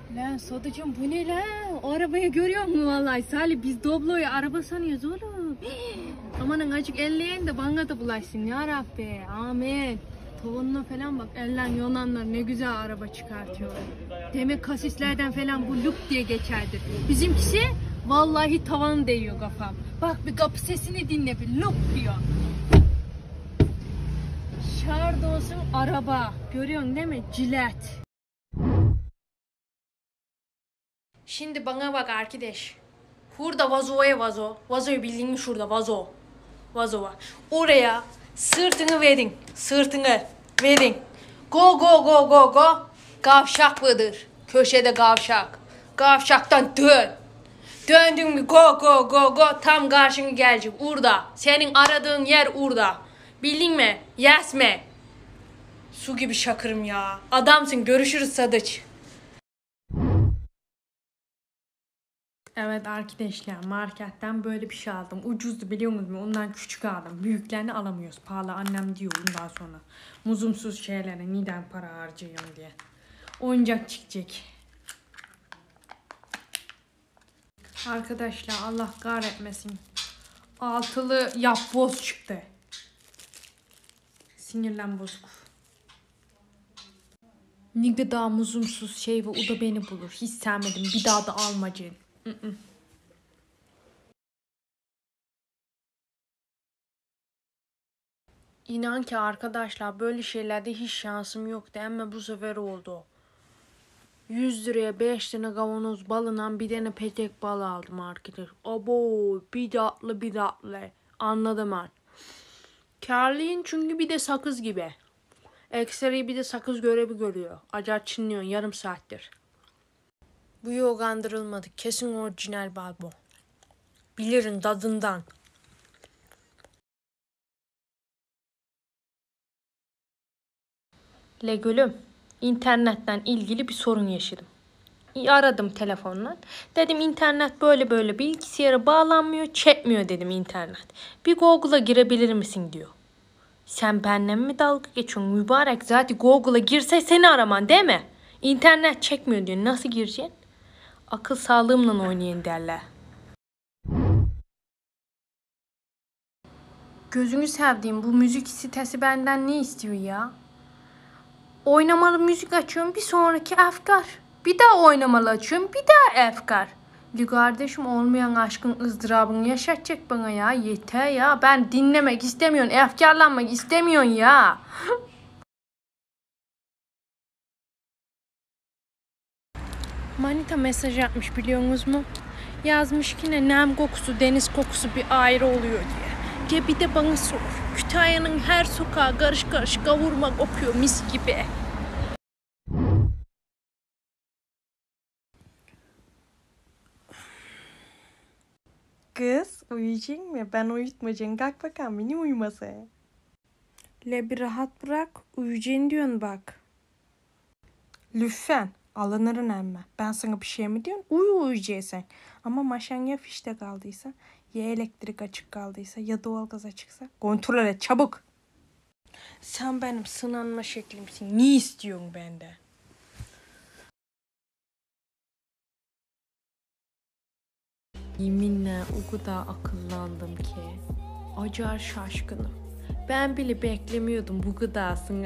Lan Sadıcığım bu ne lan? O arabayı görüyor musun vallahi? Salih biz Doblo'yu araba sanıyoruz oğlum. Amanın açık elleyen de bana da bulaşsın ya Rabbi. Amin. Tavanına falan bak, ellen Yunanlar ne güzel araba çıkartıyor. Demek kasislerden falan bu lup diye geçerdir. Bizimkisi vallahi tavan değiyor kafam. Bak bir kapı sesini dinle, bir lup diyor. Şarj olsun araba. Görüyorsun değil mi? Cilet. Şimdi bana bak arkadaş. Burada vazoya vazo. Vazoyu bildiğin mi şurada vazo. Vazo var. Oraya sırtını verin. Sırtını verin. Go go go go go. Kavşak mıdır? Köşede kavşak. Kavşaktan dön. Döndün mü go go go go. Tam karşına gelecek. Orada. Senin aradığın yer orada. Bildin mi? Yes mi? Su gibi şakırım ya. Adamsın. Görüşürüz Sadıç. Evet arkadaşlar, marketten böyle bir şey aldım. Ucuzdu biliyor musunuz? Ondan küçük aldım. Büyüklerini alamıyoruz. Pahalı, annem diyor bundan sonra. Muzumsuz şeylere neden para harcayayım diye. Oyuncak çıkacak. Arkadaşlar Allah kahretmesin. Altılı yapboz çıktı. Sinirlen bozuk. Ne daha muzumsuz şey ve o da beni bulur. Hiç sevmedim. Bir daha da almacın. İnan ki arkadaşlar böyle şeylerde hiç şansım yoktu ama bu sefer oldu. 100 liraya 5 tane kavanoz balından bir tane petek bal aldım arkadaşlar. Abo bir tatlı bir tatlı. Anladım ben. Karlıyım çünkü bir de sakız gibi. Ekseri bir de sakız görevi görüyor. Acayip çınlıyorsun yarım saattir. Bu yok kandırılmadık. Kesin orijinal bal bu. Bilirim tadından. Le gülüm, internetten ilgili bir sorun yaşadım. Aradım telefonla. Dedim internet böyle böyle bilgisayara bağlanmıyor, çekmiyor dedim internet. Bir Google'a girebilir misin diyor. Sen benimle mi dalga geçiyorsun mübarek? Zaten Google'a girse seni araman değil mi? İnternet çekmiyor diyor. Nasıl gireceksin? Akıl sağlığımla oynayın derler. Gözünü sevdiğim bu müzik sitesi benden ne istiyor ya? Oynamalı müzik açıyorum, bir sonraki efkar. Bir daha oynamalı açıyorum, bir daha efkar. Li kardeşim olmayan aşkın ızdırabını yaşatacak bana ya. Yeter ya. Ben dinlemek istemiyorum. Efkarlanmak istemiyorsun ya. Manita mesaj atmış biliyorsunuz mu? Yazmış ki ne nem kokusu, deniz kokusu bir ayrı oluyor diye. Gel bir de bana sor. Kütahya'nın her sokağı karış karış kavurma kokuyor mis gibi. Kız uyuyacak mı? Ben uyutmayacağım. Kalk bakalım beni uyuması. Le bir rahat bırak. Uyuyacaksın diyorsun bak. Lütfen. Alınırın emme. Ben sana bir şey mi diyorum? Uyuyacaksın. Ama maşan ya fişte kaldıysa, ya elektrik açık kaldıysa, ya doğalgaz açıksa kontrol et çabuk. Sen benim sınanma şeklimsin. Ne istiyorsun benden? Yeminle o kadar akıllandım ki. Acar şaşkınım. Ben bile beklemiyordum bu gıdasını.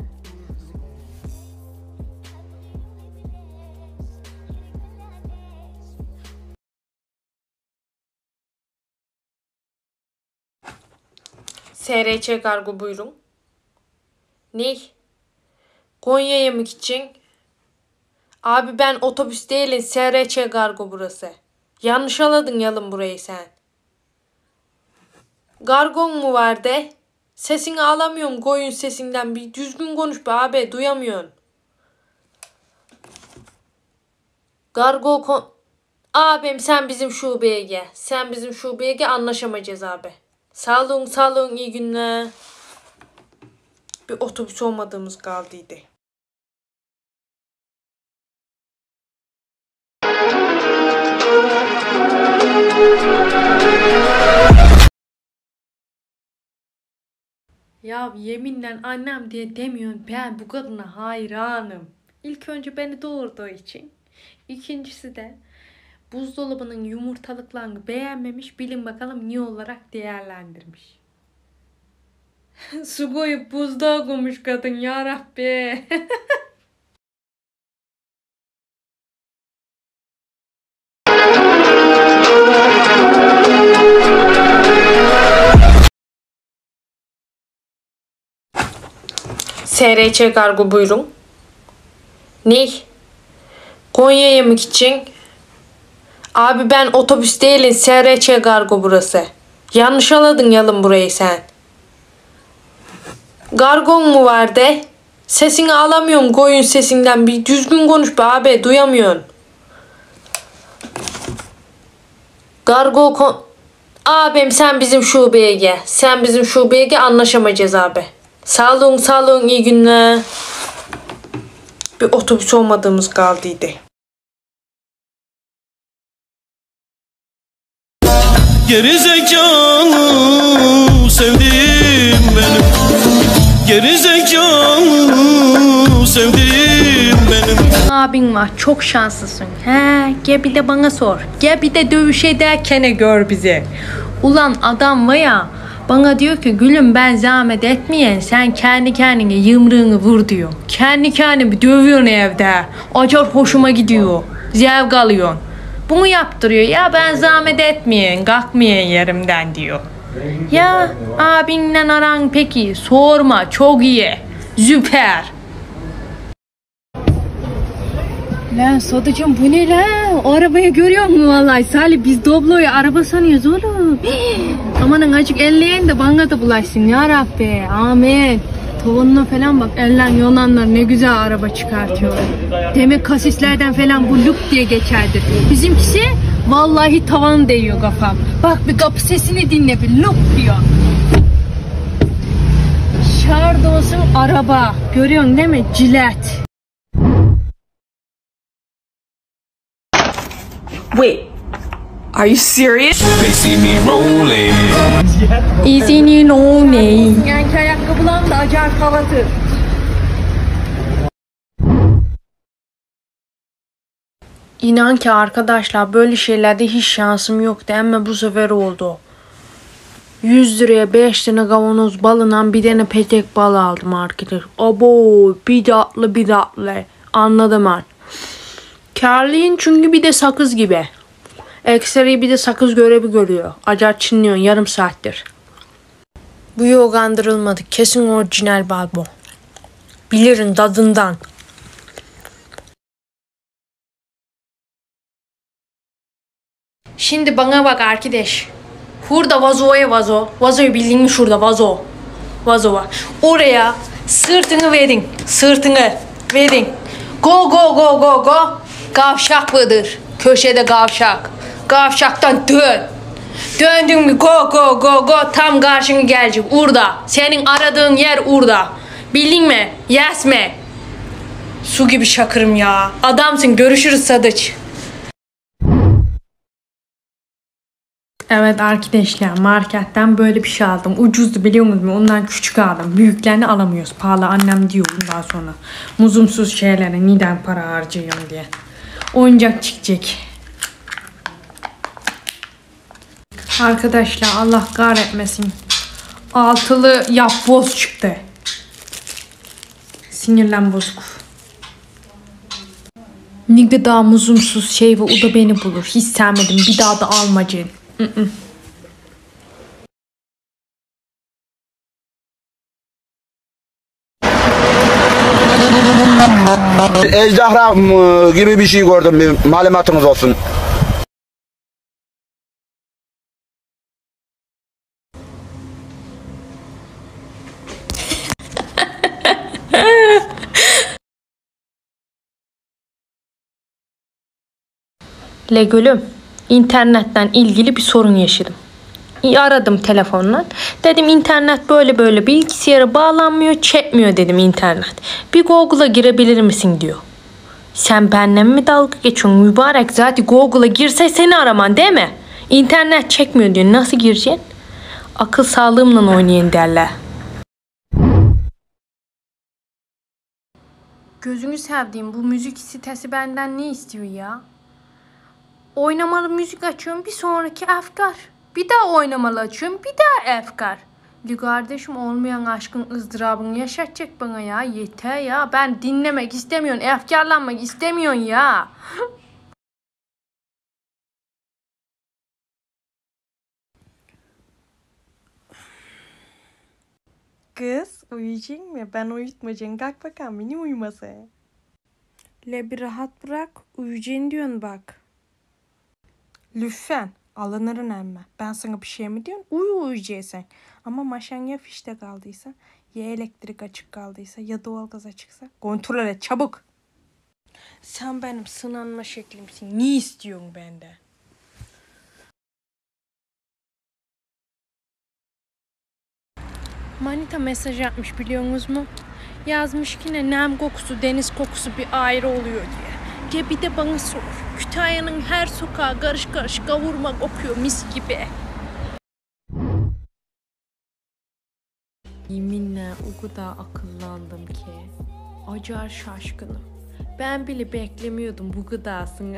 SRÇ kargo buyurun. Ne? Konya'ya mı gideceksin? Abi ben otobüs değilim. SRÇ kargo burası. Yanlış anladın yalın burayı sen. Gargon mu var de? Sesini alamıyorum koyun sesinden. Bir düzgün konuş be abi. Duyamıyorsun. Abim sen bizim şubeye gel. Sen bizim şubeye gel, anlaşamayacağız abi. Sağ olun iyi günler. Bir otobüs olmadığımız kaldıydı. Ya yeminle annem diye demiyorsun, ben bu kadına hayranım. İlk önce beni doğurduğu için. İkincisi de buzdolabının yumurtalıklarını beğenmemiş, bilin bakalım niye olarak değerlendirmiş. Su koyup buzluğa koymuş kadın, yarabbi. SRÇ kargo buyurun. Ne? Konya'ya mı gideceksin? Abi ben otobüs değilim, SRÇ kargo burası. Yanlış anladın yalın burayı sen. Kargon mu var de? Sesini alamıyorum koyun sesinden. Bir düzgün konuş be abi, duyamıyorsun. Abim sen bizim şubeye gel. Sen bizim şubeye gel, anlaşamayacağız abi. Sağ olun, iyi günler. Bir otobüs olmadığımız kaldıydı. Geri zekalı sevdiğim benim. Geri zekalı sevdiğim benim. Abin var, çok şanslısın. Gel bir de bana sor. Gel bir de dövüş ederken gör bizi. Ulan adam var ya, bana diyor ki gülüm ben zahmet etmeyen, sen kendi kendine yımrığını vur diyor. Kendi kendimi dövüyorsun evde. Acayip hoşuma gidiyor. Zevk alıyorsun. Bunu yaptırıyor. Ya ben zahmet etmeyen, kalkmayan yerimden diyor. Ya abinle aran peki? Sorma, çok iyi. Süper. Lan Sadıcığım, bu ne lan? O arabayı görüyor musun vallahi? Salih, biz Doblo'yu araba sanıyoruz oğlum. Amanın acık elleyen de bana da bulaşsın ya Rabbi. Amin. Tavanına falan bak, ellen Yunanlar ne güzel araba çıkartıyor. Demek kasislerden falan bu luk diye geçerdir. Bizimkisi vallahi tavan değiyor kafam. Bak bir kapı sesini dinle, bir luk diyor. Şard olsun araba. Görüyorsun değil mi? Cilet. Wait, are you serious? They see me rolling. İzini rolling. Yani ayakkabılarım da acayip havadır. İnan ki arkadaşlar, böyle şeylerde hiç şansım yoktu ama bu sefer oldu. 100 liraya 5 tane kavanoz balından bir tane petek bal aldım arkadaşlar. Abo, bir tatlı. Anladım ben. Karlıyım çünkü bir de sakız gibi. Ekseri bir de sakız görevi görüyor. Acayip çınlıyorsun yarım saattir. Bu yogandırılmadı. Kesin orijinal bal bu. Bilirim tadından. Şimdi bana bak arkadaş. Burada vazo. Vazoyu bildiğin mi şurada vazo. Vazo var. Oraya sırtını verin. Go. Kavşak mıdır? Köşede kavşak. Kavşaktan dön. Döndün mü go. Tam karşına gelecek. Orada. Senin aradığın yer orada. Bildin mi? Yes mi? Su gibi şakırım ya. Adamsın. Görüşürüz Sadıç. Evet arkadaşlar, marketten böyle bir şey aldım. Ucuzdu biliyor musunuz? Ondan küçük aldım. Büyüklerini alamıyoruz. Pahalı, annem diyor bundan sonra. Muzumsuz şeylere neden para harcıyorum diye. Oyuncak çıkacak. Arkadaşlar Allah kahretmesin. Altılı yapboz çıktı. Sinirlen bozuk. Ne kadar muzumsuz şey ve o da beni bulur. Hiç sevmedim. Bir daha da almacın. Ejderha gibi bir şey gördüm, bir malumatınız olsun. Gülüm, internetten ilgili bir sorun yaşadım. Aradım telefonla. Dedim internet böyle bilgisayara bağlanmıyor, çekmiyor dedim internet. Bir Google'a girebilir misin diyor. Sen benimle mi dalga geçiyorsun mübarek? Zaten Google'a girse seni araman değil mi? İnternet çekmiyor diyor. Nasıl gireceksin? Akıl sağlığımla oynayın derler. Gözünü sevdiğim bu müzik sitesi benden ne istiyor ya? Oynamalı müzik açıyorum bir sonraki efkar. Bir daha oynamalı açıyorum bir daha efkar. Li kardeşim olmayan aşkın ızdırabını yaşatacak bana ya. Yeter ya. Ben dinlemek istemiyorum. Efkarlanmak istemiyorum ya. Kız uyuyacaksın mı? Ben uyutmayacağım. Kalk bakalım benim uyuması. Le bir rahat bırak. Uyuyacaksın diyorsun bak. Lütfen. Alınırın emme. Ben sana bir şey mi diyorum? Uyuyacaksın. Ama maşan ya fişte kaldıysa, ya elektrik açık kaldıysa, ya doğalgaz açıksa kontrol et çabuk. Sen benim sınanma şeklimsin. Ne istiyorsun benden? Manita mesaj atmış biliyorsunuz mu? Yazmış ki ne nem kokusu, deniz kokusu bir ayrı oluyor diye. Ya bir de bana sor. Kütahya'nın her sokağı karış karış kavurma kokuyor mis gibi. Yeminle o kadar akıllandım ki. Acar şaşkınım. Ben bile beklemiyordum bu gıdasını.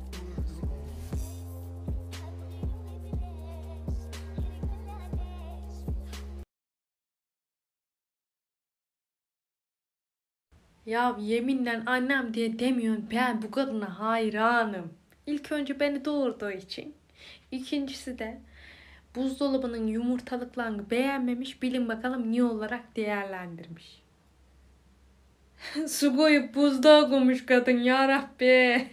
Ya yeminle annem diye demiyorsun, ben bu kadına hayranım. İlk önce beni doğurduğu için. İkincisi de buzdolabının yumurtalıklarını beğenmemiş, bilin bakalım niye olarak değerlendirmiş. Su koyup buzluğa koymuş kadın yarabbi.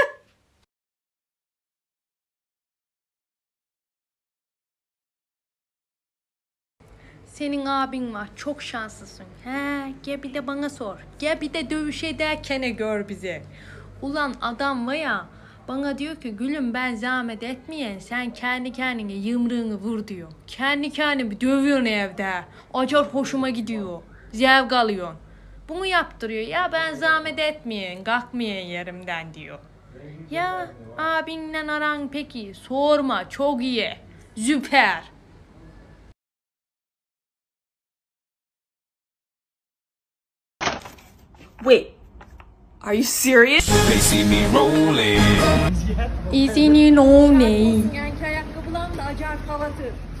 Senin abin var, çok şanslısın. He, gel bir de bana sor. Gel bir de dövüş ederken gör bizi. Ulan adam var ya, bana diyor ki gülüm ben zahmet etmeyen, sen kendi kendine yımrığını vur diyor. Kendi kendimi dövüyorsun evde. Acar hoşuma gidiyor. Zevk alıyorsun. Bunu yaptırıyor. Ya ben zahmet etmeyen, kalkmayan yerimden diyor. Ya abinle aran peki? Sorma, çok iyi. Süper. Wait, are you serious? They see me rolling. İzini no ne? Yani ayakkabılarım da acar kavatır.